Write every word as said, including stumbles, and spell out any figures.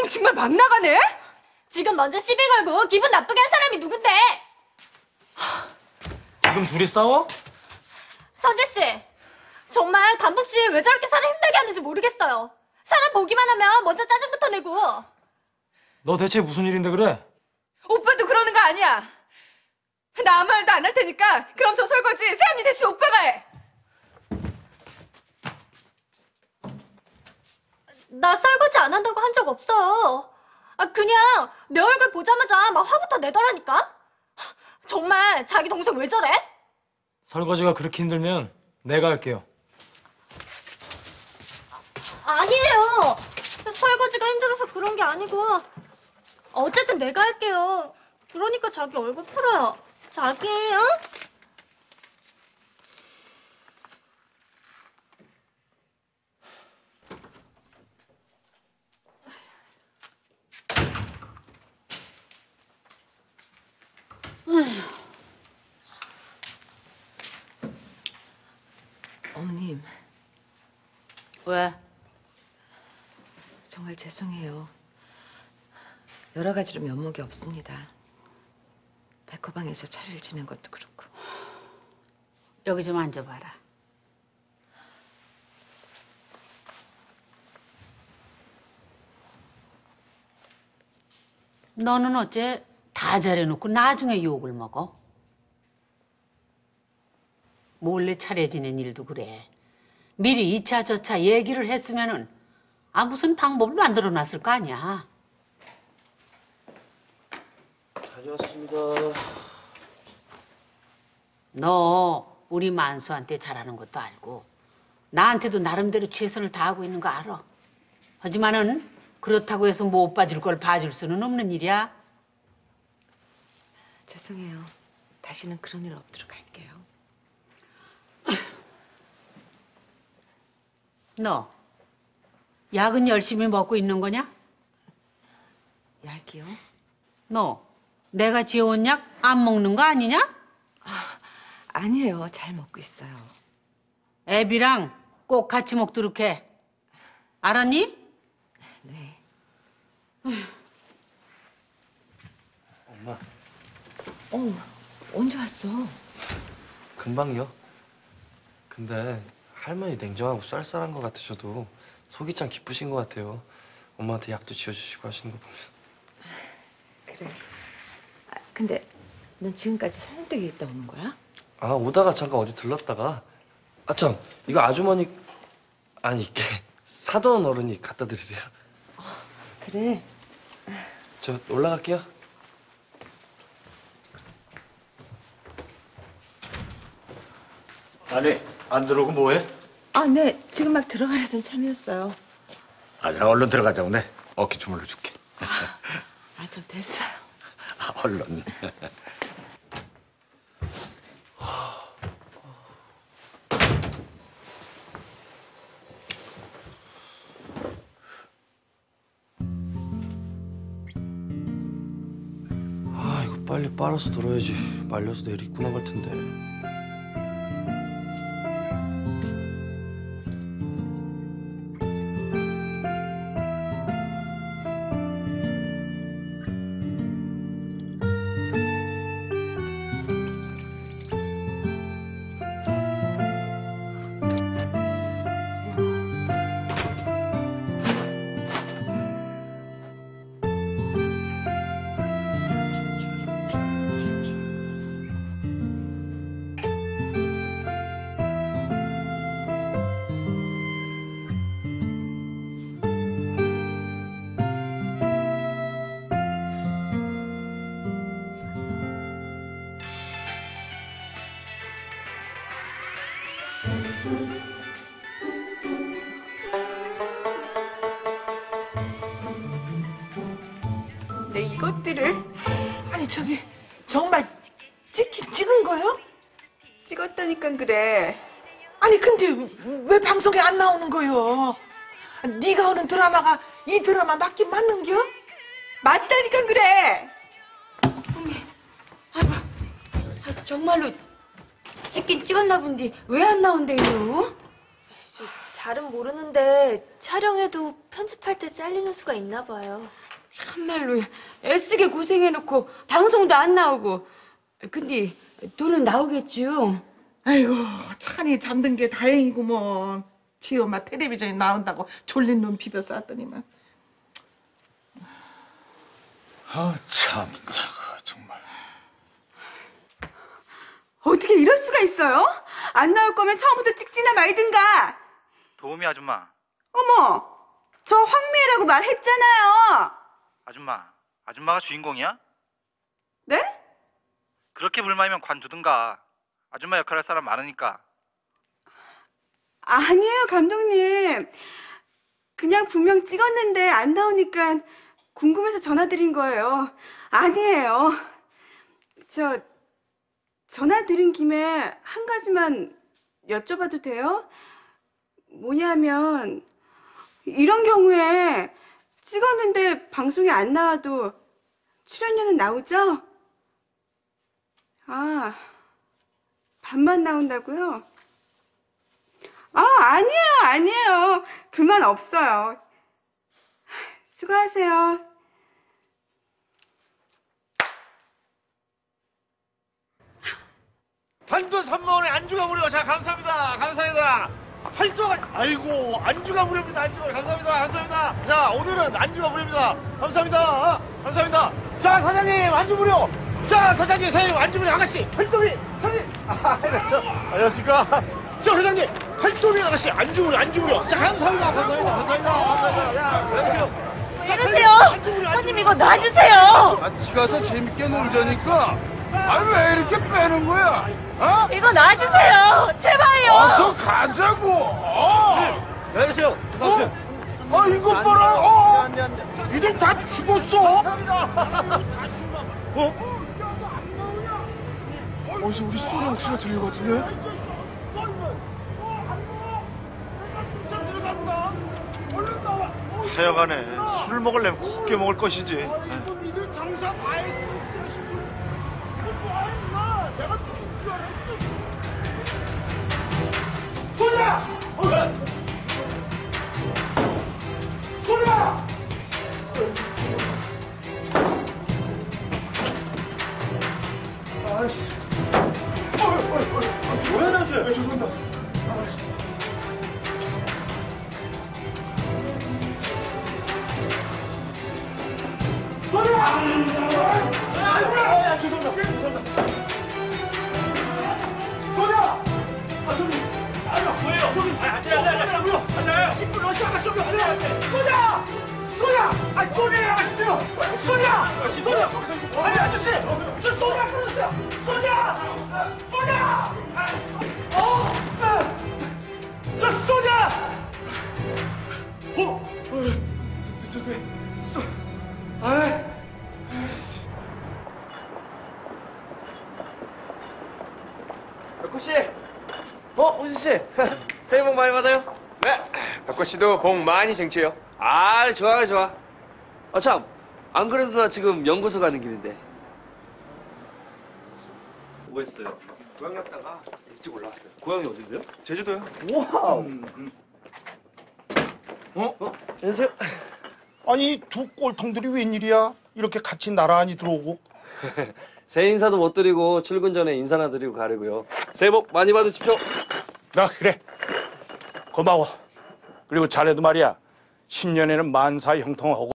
정말 막 나가네? 지금 먼저 시비 걸고 기분 나쁘게 한 사람이 누군데? 지금 둘이 싸워? 선재 씨, 정말 단복 씨 왜 저렇게 사람 힘들게 하는지 모르겠어요. 사람 보기만 하면 먼저 짜증부터 내고. 너 대체 무슨 일인데 그래? 오빠도 그러는 거 아니야. 나 아무 말도 안 할 테니까 그럼 저 설거지 새언니 대신 오빠가 해. 나 설거지 안 한다고 한 적 없어요. 아, 그냥 내 얼굴 보자마자 막 화부터 내더라니까? 정말 자기 동생 왜 저래? 설거지가 그렇게 힘들면 내가 할게요. 아니에요. 설거지가 힘들어서 그런 게 아니고. 어쨌든 내가 할게요. 그러니까 자기 얼굴 풀어요. 자기, 응? 어머님. 왜? 정말 죄송해요. 여러 가지로 면목이 없습니다. 백호방에서 차를 지낸 것도 그렇고. 여기 좀 앉아봐라. 너는 어째 다 잘해놓고 나중에 욕을 먹어? 몰래 차례 지낸 일도 그래. 미리 이 차 저 차 얘기를 했으면은 아 무슨 방법을 만들어 놨을 거 아니야. 다녀왔습니다. 너 우리 만수한테 잘하는 것도 알고 나한테도 나름대로 최선을 다하고 있는 거 알아. 하지만은 그렇다고 해서 못 봐줄 걸 봐줄 수는 없는 일이야. 죄송해요. 다시는 그런 일 없도록 할게요. 너 약은 열심히 먹고 있는 거냐? 약이요? 너 내가 지어온 약 안 먹는 거 아니냐? 아, 아니에요. 잘 먹고 있어요. 애비랑 꼭 같이 먹도록 해. 알았니? 네. 엄마. 어, 언제 왔어? 금방요. 근데 할머니 냉정하고 쌀쌀한 것 같으셔도 속이 참 기쁘신 것 같아요. 엄마한테 약도 지어주시고 하시는 거 보면. 그래. 아, 근데 넌 지금까지 사님댁에 있다 오는 거야? 아, 오다가 잠깐 어디 들렀다가. 아, 참, 이거 아주머니, 아니, 이게 사돈 어른이 갖다 드리래요. 어, 그래. 저 올라갈게요. 아니, 안 들어오고 뭐해? 아, 네. 지금 막 들어가려던 참이었어요. 아, 자, 얼른 들어가자고. 네. 어깨 주물러 줄게. 아, 좀 됐어요. 아, 얼른. 아, 이거 빨리 빨아서 돌아야지. 말려서 내일 입고 나갈 텐데. 네, 이것들을 아니 저기 정말 찍긴 찍은 거요? 찍었다니까 그래. 아니 근데 왜 방송에 안 나오는 거요? 네가 하는 드라마가 이 드라마 맞긴 맞는겨? 맞다니까 그래. 어머니, 아이고, 아, 정말로 찍긴 찍었나 본데 왜 안 나온대요? 잘은 모르는데 촬영해도 편집할 때 잘리는 수가 있나 봐요. 참말로 애쓰게 고생해놓고 방송도 안 나오고. 근데 돈은 나오겠지요? 아이고, 찬이 잠든 게 다행이구먼. 지 엄마 텔레비전에 나온다고 졸린 눈 비벼 쌌더니만. 아, 참, 정말. 어떻게 이럴 수가 있어요? 안 나올 거면 처음부터 찍지나 말든가. 도우미 아줌마. 어머, 저 황미애라고 말했잖아요. 아줌마. 아줌마가 주인공이야? 네? 그렇게 불만이면 관두든가. 아줌마 역할 할 사람 많으니까. 아니에요, 감독님. 그냥 분명 찍었는데 안 나오니까 궁금해서 전화드린 거예요. 아니에요. 저 전화 드린 김에 한 가지만 여쭤봐도 돼요? 뭐냐면 이런 경우에 찍었는데 방송에 안 나와도 출연료는 나오죠? 아, 반만 나온다고요? 아, 아니에요, 아니에요. 그만 없어요. 수고하세요. 단돈 삼만 원에 안주가 무료. 자, 감사합니다. 감사합니다. 활동가 아이고, 안주가 무료입니다. 안주가 감사합니다. 감사합니다. 자, 오늘은 안주가 무료입니다. 감사합니다. 감사합니다. 자, 사장님, 안주 무료. 자, 사장님, 사장님, 안주 무료. 아가씨, 활동이, 사장님. 아, 저, 안녕하십니까. 저, 사장님, 활동이 아가씨, 안주 무료, 안주 무료. 자, 감사합니다. 감사합니다. 감사합니다. 감사합니다. 야, 안녕하세요. 왜 이러세요? 손님 이거 놔주세요. 같이 가서 재밌게 놀자니까. 아, 왜 이렇게 빼는 거야? 어? 이거 놔주세요. 제발요. 어서 가자고. 어. 안녕하세요. 어? 아, 이거 봐라. 어? 이들 다 죽었어. 어? 어디서 우리 소리 목소리가 들린 것 같은데? 하여간에 술 먹으려면 곱게 먹을 것이지. 니들 장사 다 했어. 내가 줄 알았지. 소리야! 소리야! 아이씨. 왜 나오세요? 죄송합니다. 소리야! 아, 죄송합니다. 죄송합니다. 소리야! 아, 저기. 아니요, 뭐예요? 저기. 아, 안 돼, 안 돼, 안 돼. 뭐야? 안 돼. 기쁜 러시 아가씨 오면 안 돼, 안 돼. 소리야! 소리야! 아니, 소리야, 아가씨요! 소리야! 소리야! 아니, 아저씨! 저 소리야 끊었어요! 소리야! 소리야! 어! 저 소리야! 어? 어? 저, 네. 소... 아 백호 씨. 어, 호진 씨. 새해 복 많이 받아요. 네, 백호 씨도 복 많이 쟁취해요. 아, 좋아요, 좋아. 아, 참. 안 그래도 나 지금 연구소 가는 길인데. 뭐 했어요? 고향 갔다가 일찍 올라왔어요. 고향이 어딘데요? 제주도요. 와우. 어? 어? 안녕하세요. 아니, 두 꼴통들이 웬일이야? 이렇게 같이 나란히 들어오고. 새해 인사도 못 드리고 출근 전에 인사나 드리고 가려고요. 새해 복 많이 받으십시오. 나 그래. 고마워. 그리고 자네도 말이야. 신년에는 만사 형통하고